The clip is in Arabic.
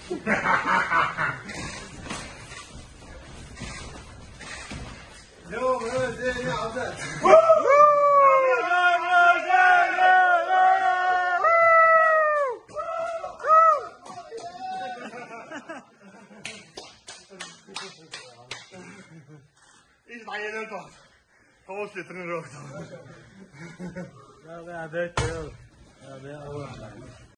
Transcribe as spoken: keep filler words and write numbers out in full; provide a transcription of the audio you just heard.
يوم زين يا عبد ايش ضايعين انت؟ خلاص يترين روحك. لا لا عبيت يلا.